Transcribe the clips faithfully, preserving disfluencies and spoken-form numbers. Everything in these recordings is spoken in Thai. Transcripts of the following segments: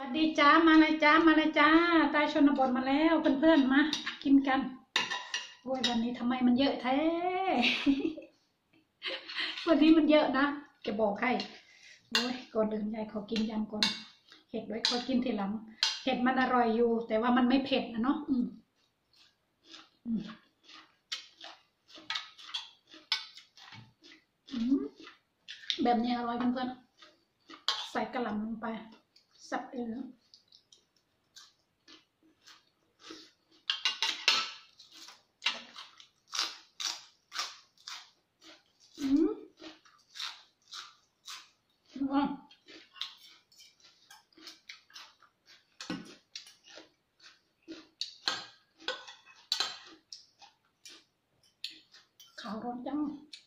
ดีจ้ามาเลยจ้ามาเลยจ้าใต้ชนบทมาแล้วเพื่อนๆมากินกันโอ้ยวันนี้ทำไมมันเยอะแท้ วันนี้มันเยอะนะจะบอกให้โอ้ยก่อนอื่นยายขอกินยำก่อนเห็ดไว้ขอกินทีหลังเห็ดมันอร่อยอยู่แต่ว่ามันไม่เผ็ดนะเนาะอืมอืมอืมแบบนี้อร่อยเพื่อนๆใส่กระหล่ำลงไปสับเลยนะอืมว้าวขาวร้อนจัง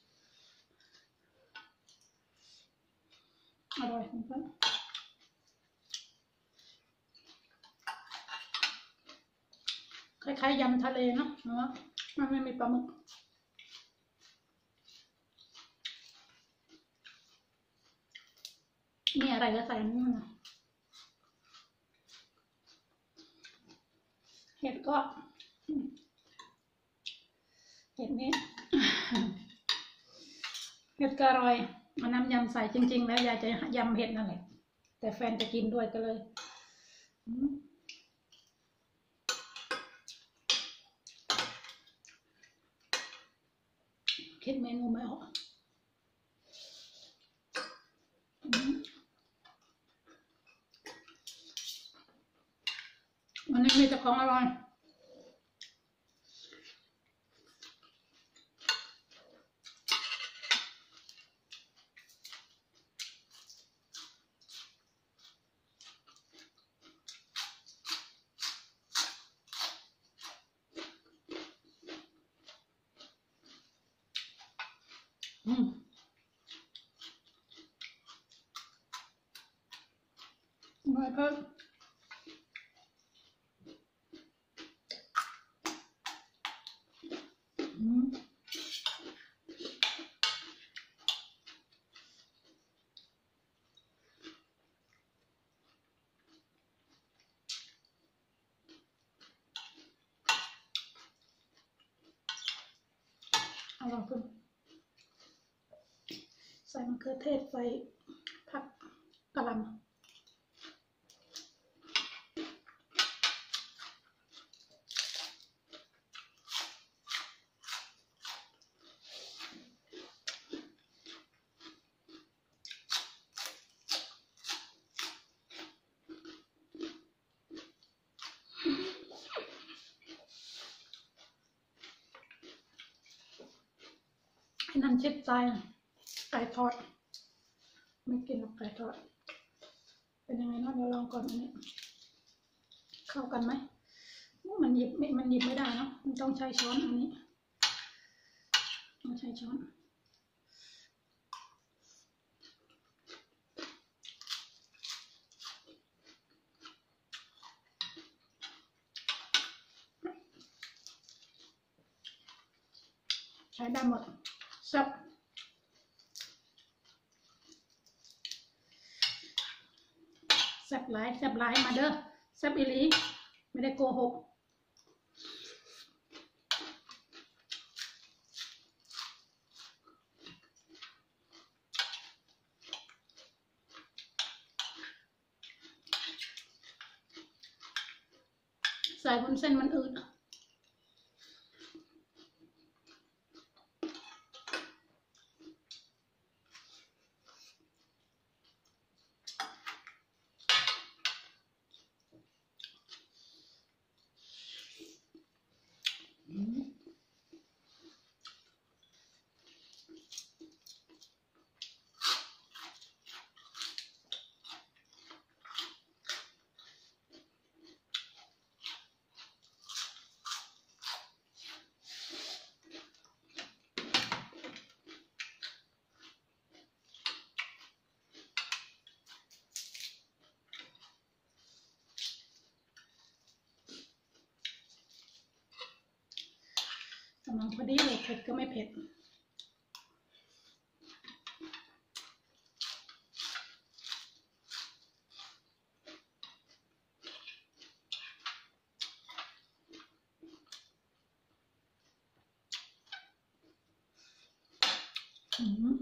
อร่อยเพื่อนคล้ายๆยำทะเลเนาะเนาะมันไม่มีปลาหมึกมีอะไรก็ใส่นี่นะเห็ดก็เห็ดนี้เห็ดก็อร่อยมันน้ำยำใส่จริงๆแล้วยายจะยำเห็ดนั่นแหละแต่แฟนจะกินด้วยก็เลยคิดเมนูไม่ออกวันนี้มีแต่ของอร่อยอืมอร่อยเพิ่มอืมอร่อยเพิ่มใส่มะเขือเทศใส่ผักกะหล่ำให้น้ำชิดใจไก่ทอดไม่กินหรอกไก่ทอดเป็นยังไงเนาะเดี๋ยวลองก่อนอันนี้เข้ากันไหมมันหยิบไม่มันหยิบไม่ได้เนาะมันต้องใช้ช้อนอันนี้ต้องใช้ช้อนใช้ได้หมดแซ่บแซ่บหลายแซ่บหลายมาเด้อแซ่บอีหลีไม่ได้โกหกใส่บนเส้นมันอืดกำลังพอดีเลยเผ็ดก็ไม่เผ็ดอืม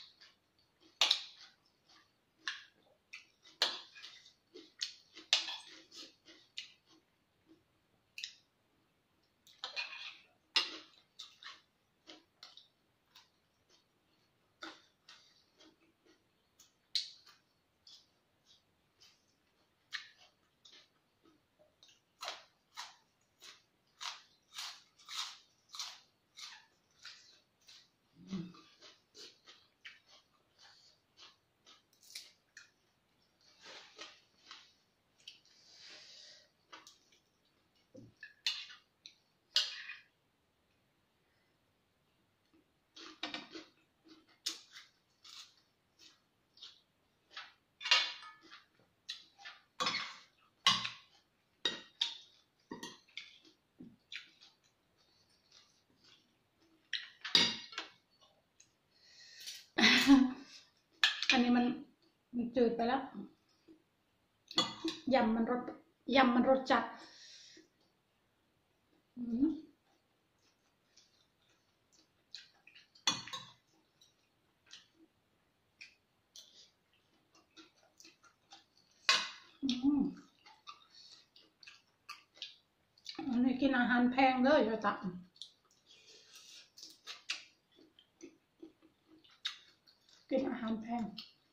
อันนี้มันมันจืดไปแล้วยำมันรสยำมันรสจัดอืมอืมอันนี้กินอาหารแพงเลยจ้ะจ๊ะกินอาหารแพง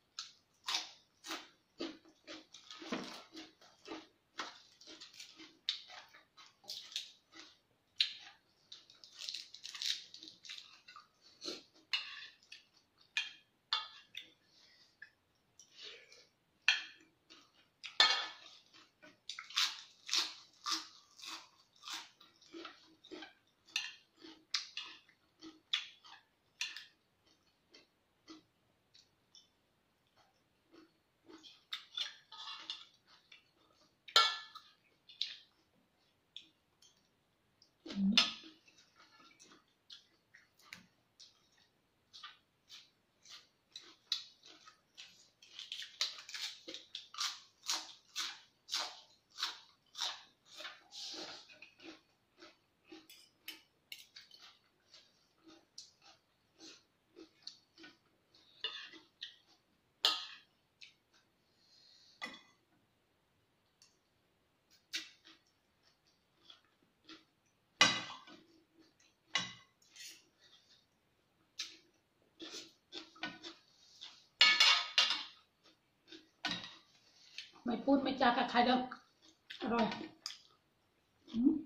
ไม่พูดไม่จากับใครแล้วอร่อยอืม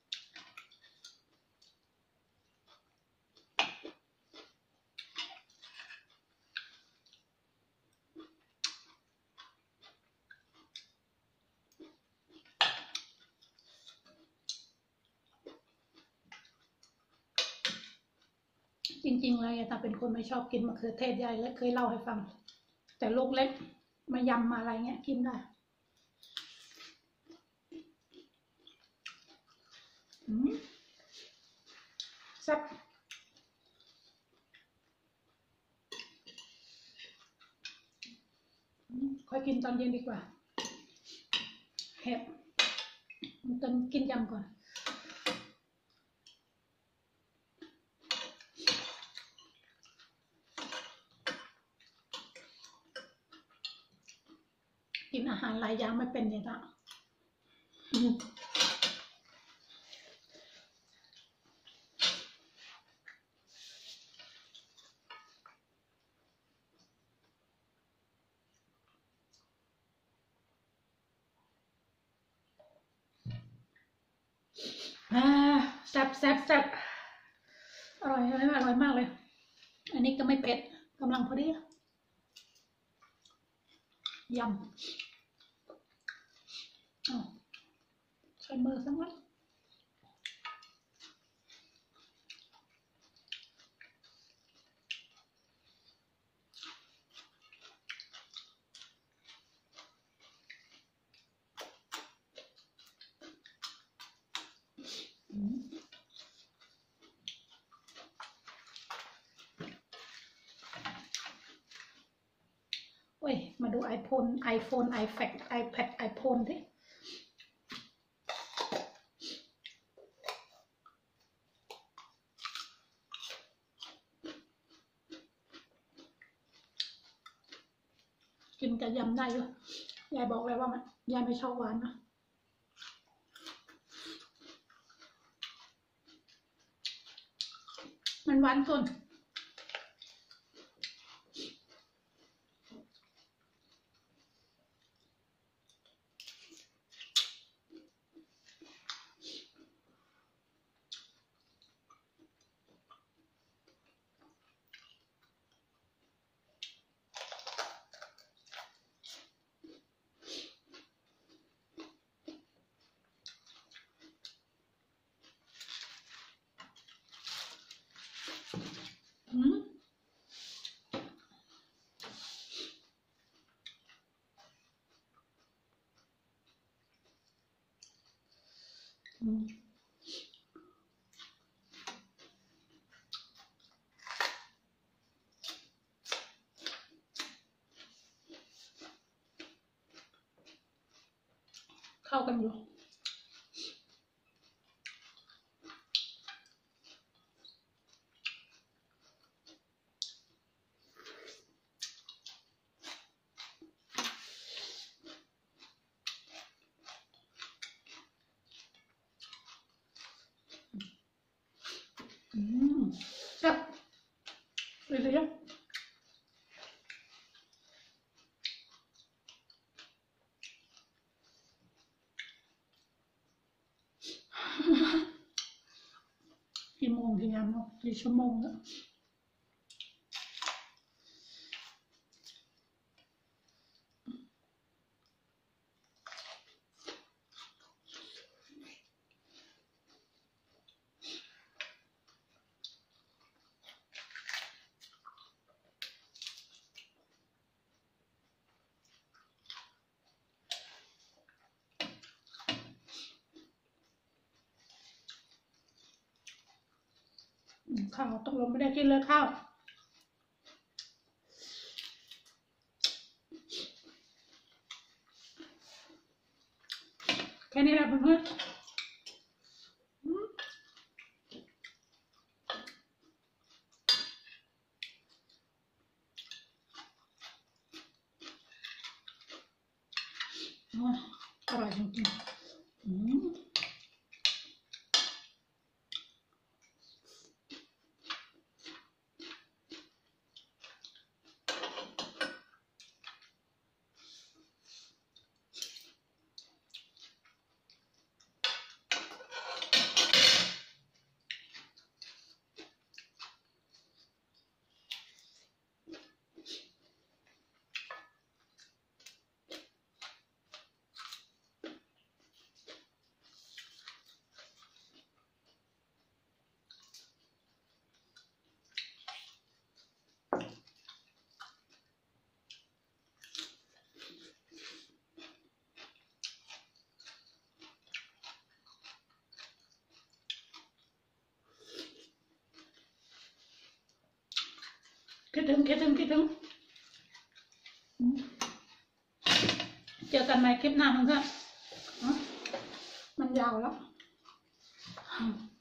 จริงๆเลยตาเป็นคนไม่ชอบกินมะเขือเทศใหญ่และเคยเล่าให้ฟังแต่ลูกเล็กมายำมาอะไรเงี้ยกินได้อืมแซ่บค่อยกินตอนเย็นดีกว่าเห็บมันกินยำก่อนกินอาหารหลายอย่างไม่เป็นเลยจ้ะอ่าแซ่บแซ่บแซ่บอร่อยอร่อยอร่อยมากเลยอันนี้ก็ไม่เผ็ดกำลังพอดียำอ๋อใช้มือสักหน่อยอืมโอ้ยมาดูไอโฟนไอโฟนไอแพดไอแพดไอโฟนดิกินกับยำได้อยู่ยายบอกเลยว่ามันยายไม่ชอบหวานนะมันหวานเกินอืมอืมเข้ากันอยู่อืมแซ่บเลยเลยกี่โมงกี่ยามเนาะกี่ชั่วโมงแล้วข้าวตกลงไม่ได้กินเลยข้าวแค่นี้แหละเพื่อนอร่อยจริงๆอืมคิดถึงคิดถึงคิดถึงเจอกันใหม่คลิปหน้าเพื่อนๆมันยาวแล้ว